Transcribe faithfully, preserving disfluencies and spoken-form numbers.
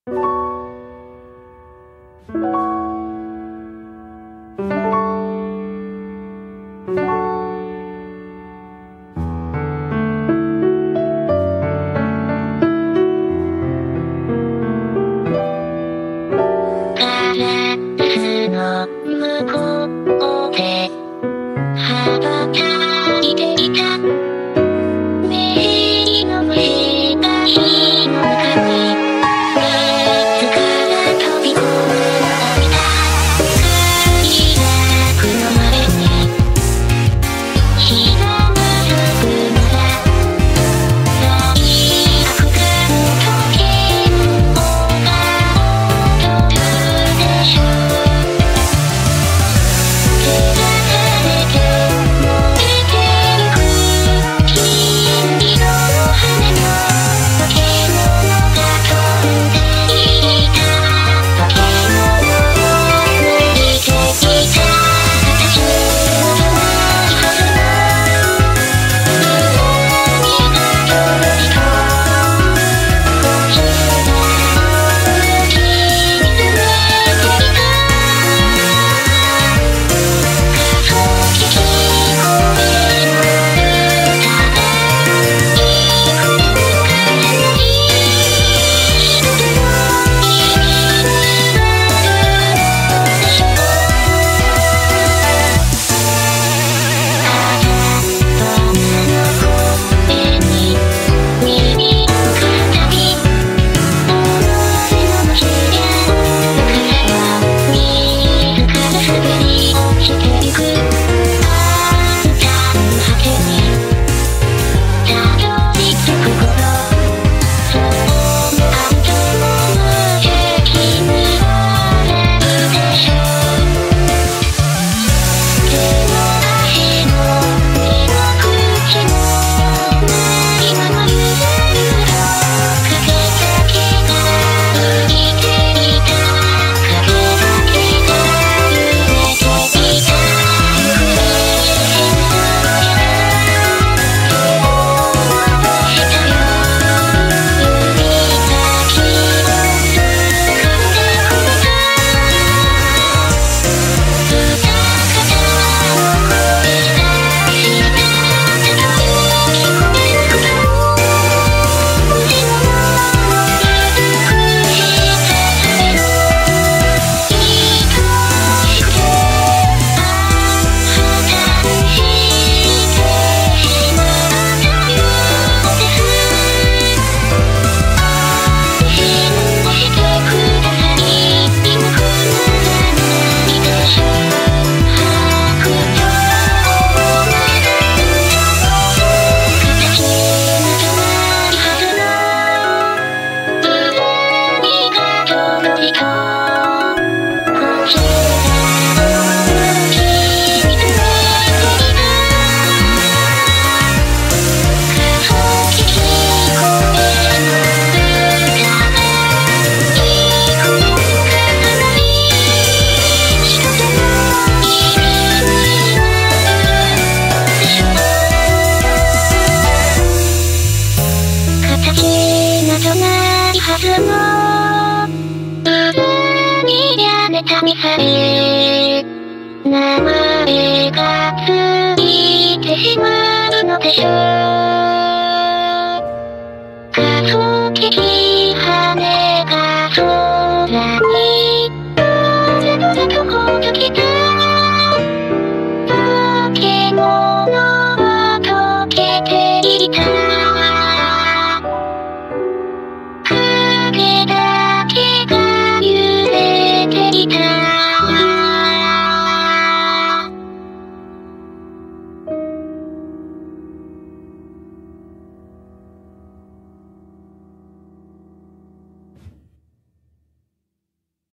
の向こうで羽ばたいていたメリーの虫が火の中にいつから飛び込むのを見た快楽の前にひざまずくなら最悪が解ける方が踊るでしょう名前がついてしまうのでしょう。仮想的羽が空にドラドラとほどきた化け物は溶けていた